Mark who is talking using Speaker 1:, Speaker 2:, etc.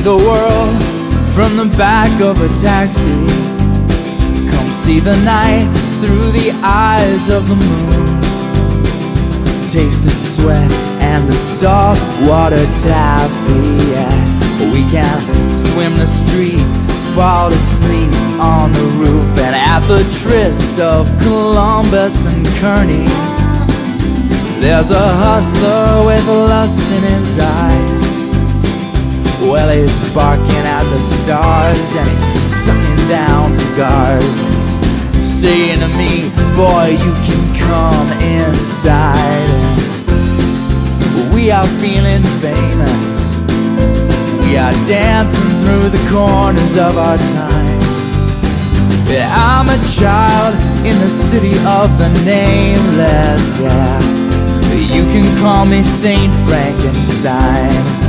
Speaker 1: the world from the back of a taxi. Come see the night through the eyes of the moon. Taste the sweat and the salt water taffy, yeah. We can swim the street, fall asleep on the roof. And at the tryst of Columbus and Kearney, there's a hustler with lust in his eyes. Well, he's barking at the stars and he's sucking down cigars. And he's saying to me, boy, you can come inside. And we are feeling famous, we are dancing through the corners of our time. Yeah, I'm a child in the city of the nameless, yeah. You can call me Saint Frankenstein.